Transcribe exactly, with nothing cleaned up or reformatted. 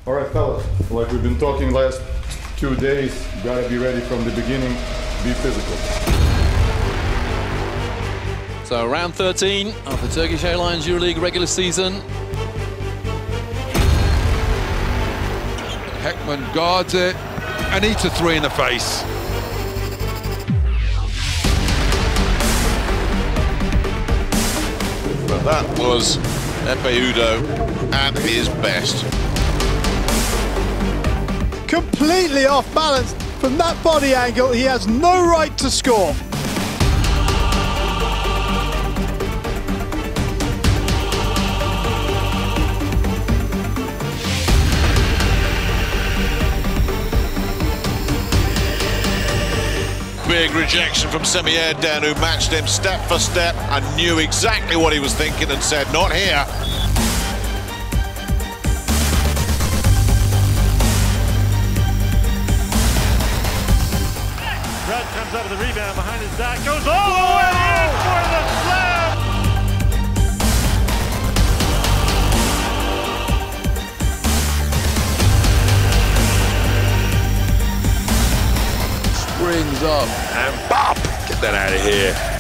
All right, fellas, like we've been talking last two days, gotta be ready from the beginning, be physical. So round thirteen of the Turkish Airlines EuroLeague regular season. Heckman guards it and eats a three in the face. But that was Epe Udo at his best. Completely off balance from that body angle. He has no right to score. Big rejection from Semi Erden, who matched him step for step and knew exactly what he was thinking and said, not here. Rudd comes up with a rebound behind his back, goes all the way in for the slam! Springs up and bop! Get that out of here.